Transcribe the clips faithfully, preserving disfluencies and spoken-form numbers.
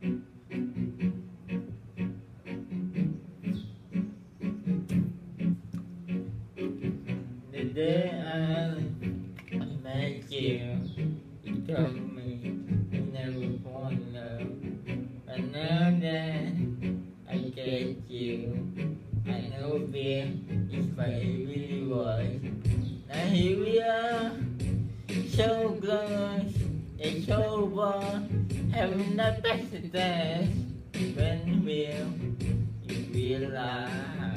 The day I met you, you told me you never fall in love. But now that I get you, I know fear is what it really was. Now here we are, so close, it's over, having the best dance. When will you realize?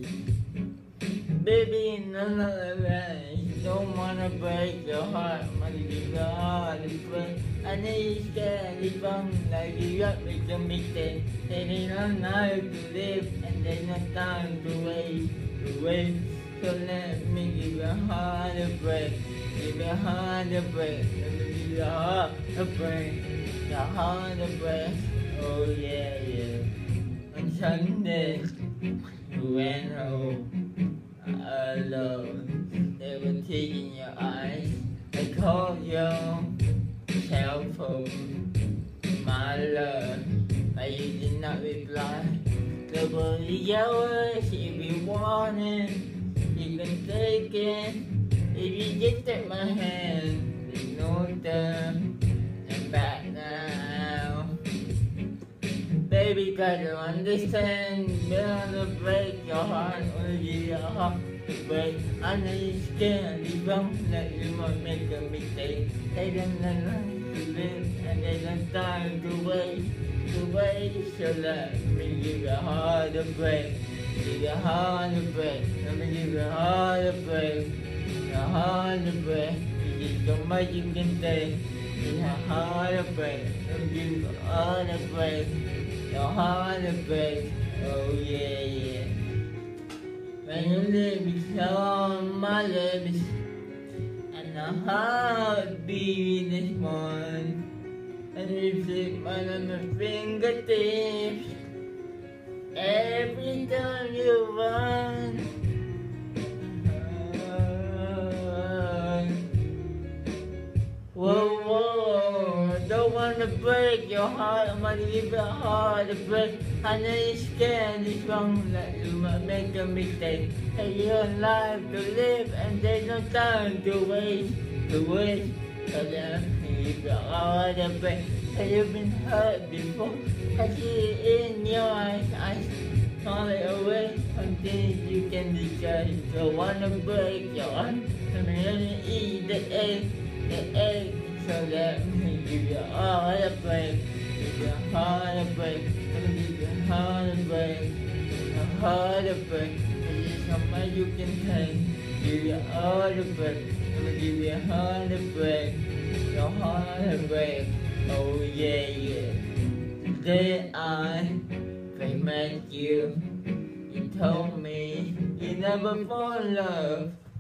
Baby, no, no, no, don't wanna break your heart, wanna give your heart a break. I know you're scared, it's wrong, like you up with a mistake. They don't know to live, and there's no time to wait, to wait. So let me give your heart a break, give your heart a break, let me give your heart a break, your heart a break. Oh yeah, yeah. On Sunday, you went home alone. There were tears in your eyes. I called your cell phone, my love, but you did not reply. There were hours if you want it, you can take it. If you just take my hand, there's no turn and back now. Baby, try to understand, don't wanna break your heart, only give your heart to break. I know you're scared, it's wrong, that you might make a mistake. They don't know life to live, and they don't time to wait, to wait. So let me give your heart a break, give your heart a break, let me give your heart a break, your heart a break. There's so much you can take, give your heart a break, let me give your heart a break, your heart a break. Oh yeah, yeah. When your lips are on my lips, and a heartbeat is one, and you slip under my fingertips every time you run. Whoa, whoa, don't wanna break your heart, I'm gonna give your heart a break. I know you're scared, it's wrong, that you might make a mistake. Hey, you're alive to live, and there's no time to waste, to waste. So let me give your heart a break. Have you been hurt before? I see it in your eyes, I call it away until you can decide. Don't wanna break your heart, I'm gonna eat the egg. The egg, so let me give your heart a break, give your heart a break, let me give your heart a break, your heart a break. There's so much you can take, give your heart a break, let me give your heart a break, your heart a break. Oh yeah, yeah. The day I first met you, you told me you never fall in love.